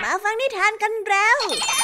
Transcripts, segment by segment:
มาฟังนิทานกันแล้ว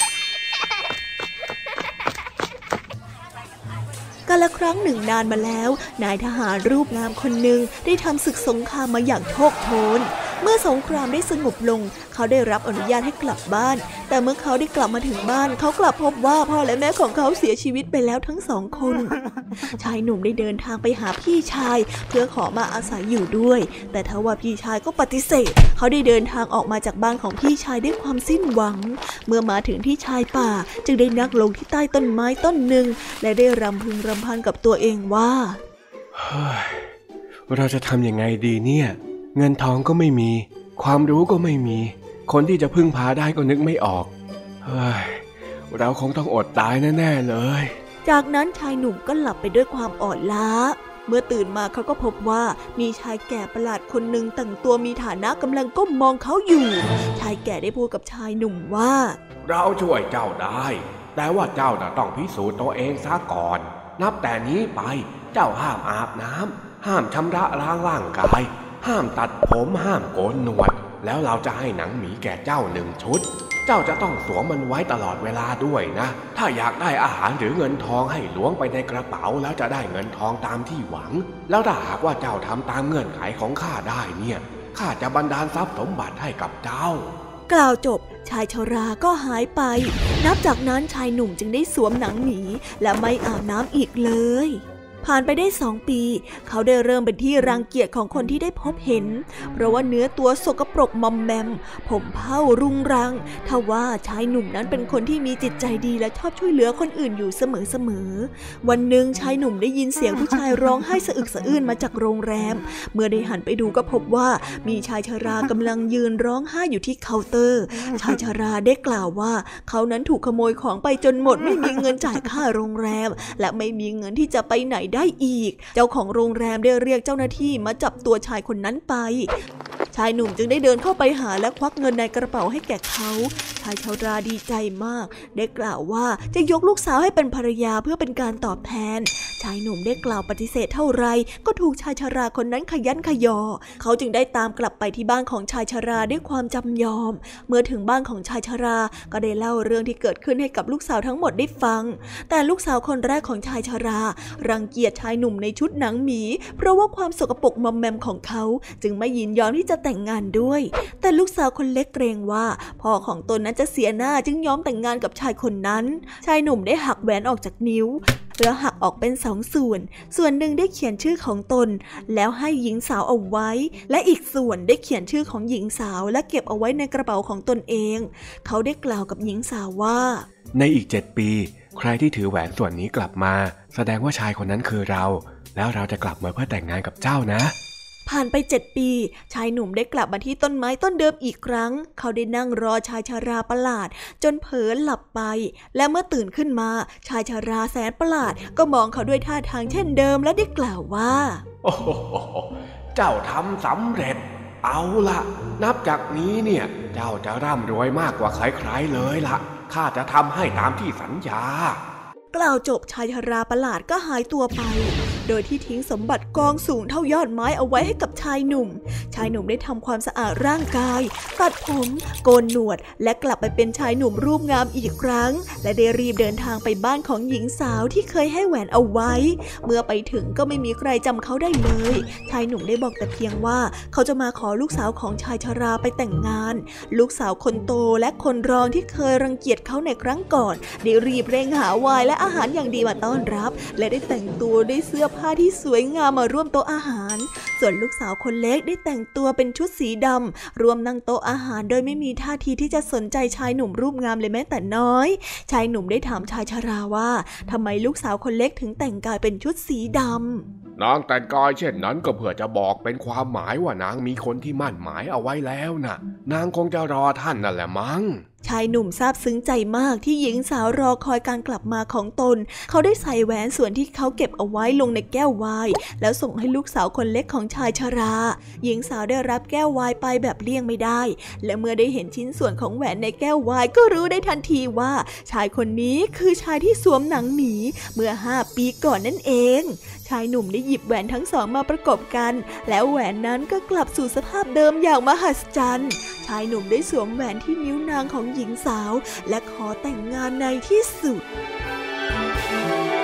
กาลครั้งหนึ่งนานมาแล้วนายทหารรูปงามคนหนึ่งได้ทำศึกสงครามมาอย่างโชคโชนเมื่อสงครามได้สงบลงเขาได้รับอนุญาตให้กลับบ้านแต่เมื่อเขาได้กลับมาถึงบ้านเขากลับพบว่าพ่อและแม่ของเขาเสียชีวิตไปแล้วทั้งสองคนชายหนุ่มได้เดินทางไปหาพี่ชายเพื่อขอมาอาศัยอยู่ด้วยแต่ทว่าพี่ชายก็ปฏิเสธเขาได้เดินทางออกมาจากบ้านของพี่ชายด้วยความสิ้นหวังเมื่อมาถึงที่ชายป่าจึงได้นั่งลงที่ใต้ต้นไม้ต้นหนึ่งและได้รำพึงรำพันกับตัวเองว่าเราจะทำยังไงดีเนี่ยเงินทองก็ไม่มีความรู้ก็ไม่มีคนที่จะพึ่งพาได้ก็นึกไม่ออกเราคงต้องอดตายแน่ๆเลยจากนั้นชายหนุ่มก็หลับไปด้วยความอ่อนล้าเมื่อตื่นมาเขาก็พบว่ามีชายแก่ประหลาดคนหนึ่งแต่งตัวมีฐานะกำลังก้มมองเขาอยู่ชายแก่ได้พูดกับชายหนุ่มว่าเราช่วยเจ้าได้แต่ว่าเจ้าต้องพิสูจน์ตัวเองซะก่อนนับแต่นี้ไปเจ้าห้ามอาบน้ำห้ามชำระล้างร่างกายห้ามตัดผมห้ามโกนหนวดแล้วเราจะให้หนังหมีแก่เจ้า1 ชุดเจ้าจะต้องสวมมันไว้ตลอดเวลาด้วยนะถ้าอยากได้อาหารหรือเงินทองให้ล้วงไปในกระเป๋าแล้วจะได้เงินทองตามที่หวังแล้วถ้าหากว่าเจ้าทำตามเงื่อนไขของข้าได้เนี่ยข้าจะบันดาลทรัพย์สมบัติให้กับเจ้ากล่าวจบชายชราก็หายไปนับจากนั้นชายหนุ่มจึงได้สวมหนังหมีและไม่อาบน้ำอีกเลยผ่านไปได้2 ปีเขาได้เริ่มเป็นที่รังเกียจของคนที่ได้พบเห็นเพราะว่าเนื้อตัวสกปรกมอมแมมผมเผ้ารุงรังทว่าชายหนุ่มนั้นเป็นคนที่มีจิตใจดีและชอบช่วยเหลือคนอื่นอยู่เสมอวันหนึ่งชายหนุ่มได้ยินเสียงผู้ชายร้องไห้สะอึกสะอื้นมาจากโรงแรมเมื่อได้หันไปดูก็พบว่ามีชายชรากำลังยืนร้องไห้อยู่ที่เคาน์เตอร์ชายชราได้กล่าวว่าเขานั้นถูกขโมยของไปจนหมดไม่มีเงินจ่ายค่าโรงแรมและไม่มีเงินที่จะไปไหนได้อีกเจ้าของโรงแรมได้เรียกเจ้าหน้าที่มาจับตัวชายคนนั้นไปชายหนุ่มจึงได้เดินเข้าไปหาและควักเงินในกระเป๋าให้แก่เขาชายชราดีใจมากได้กล่าวว่าจะยกลูกสาวให้เป็นภรรยาเพื่อเป็นการตอบแทนชายหนุ่มได้กล่าวปฏิเสธเท่าไรก็ถูกชายชราคนนั้นขยันขยอเขาจึงได้ตามกลับไปที่บ้านของชายชราด้วยความจำยอมเมื่อถึงบ้านของชายชราก็ได้เล่าเรื่องที่เกิดขึ้นให้กับลูกสาวทั้งหมดได้ฟังแต่ลูกสาวคนแรกของชายชรารังเกียจชายหนุ่มในชุดหนังหมีเพราะว่าความสกปรกมอมแมมของเขาจึงไม่ยินยอมที่จะแต่งงานด้วยแต่ลูกสาวคนเล็กเกรงว่าพ่อของตนนั้นจะเสียหน้าจึงยอมแต่งงานกับชายคนนั้นชายหนุ่มได้หักแหวนออกจากนิ้วแล้วหักออกเป็น2 ส่วนหนึ่งได้เขียนชื่อของตนแล้วให้หญิงสาวเอาไว้และอีกส่วนได้เขียนชื่อของหญิงสาวและเก็บเอาไว้ในกระเป๋าของตนเองเขาได้กล่าวกับหญิงสาวว่าในอีก7 ปีใครที่ถือแหวนส่วนนี้กลับมาแสดงว่าชายคนนั้นคือเราแล้วเราจะกลับมาเพื่อแต่งงานกับเจ้านะผ่านไป7 ปีชายหนุ่มได้กลับมาที่ต้นไม้ต้นเดิมอีกครั้งเขาได้นั่งรอชายชราประหลาดจนเผลอหลับไปและเมื่อตื่นขึ้นมาชายชราแสนประหลาดก็มองเขาด้วยท่าทางเช่นเดิมและได้กล่าวว่าโอ้โหเจ้าทำสำเร็จเอาล่ะนับจากนี้เนี่ยเจ้าจะร่ำรวยมากกว่าใครๆเลยล่ะข้าจะทำให้ตามที่สัญญากล่าวจบชายชราประหลาดก็หายตัวไปโดยที่ทิ้งสมบัติกองสูงเท่ายอดไม้เอาไว้ให้กับชายหนุ่มได้ทำความสะอาดร่างกายตัดผมโกนหนวดและกลับไปเป็นชายหนุ่มรูปงามอีกครั้งและได้รีบเดินทางไปบ้านของหญิงสาวที่เคยให้แหวนเอาไว้เมื่อไปถึงก็ไม่มีใครจำเขาได้เลยชายหนุ่มได้บอกแต่เพียงว่าเขาจะมาขอลูกสาวของชายชราไปแต่งงานลูกสาวคนโตและคนรองที่เคยรังเกียจเขาในครั้งก่อนได้รีบเร่งหาไวน์และอาหารอย่างดีมาต้อนรับและได้แต่งตัวด้วยเสื้อผ้าที่สวยงามมาร่วมโต๊ะอาหารส่วนลูกสาวคนเล็กได้แต่งตัวเป็นชุดสีดำรวมนั่งโต๊ะอาหารโดยไม่มีท่าทีที่จะสนใจชายหนุ่มรูปงามเลยแม้แต่น้อยชายหนุ่มได้ถามชายชราว่าทำไมลูกสาวคนเล็กถึงแต่งกายเป็นชุดสีดำนางแต่งกายเช่นนั้นก็เพื่อจะบอกเป็นความหมายว่านางมีคนที่มั่นหมายเอาไว้แล้วน่ะนางคงจะรอท่านนั่นแหละมั้งชายหนุ่มซาบซึ้งใจมากที่หญิงสาวรอคอยการกลับมาของตนเขาได้ใส่แหวนส่วนที่เขาเก็บเอาไว้ลงในแก้วไวน์แล้วส่งให้ลูกสาวคนเล็กของชายชราหญิงสาวได้รับแก้วไวน์ไปแบบเลี่ยงไม่ได้และเมื่อได้เห็นชิ้นส่วนของแหวนในแก้วไวน์ก็รู้ได้ทันทีว่าชายคนนี้คือชายที่สวมหนังหมีเมื่อ5 ปีก่อนนั่นเองชายหนุ่มได้หยิบแหวนทั้งสองมาประกบกันแล้วแหวนนั้นก็กลับสู่สภาพเดิมอย่างมหัศจรรย์ชายหนุ่มได้สวมแหวนที่นิ้วนางของหญิงสาวและขอแต่งงานในที่สุด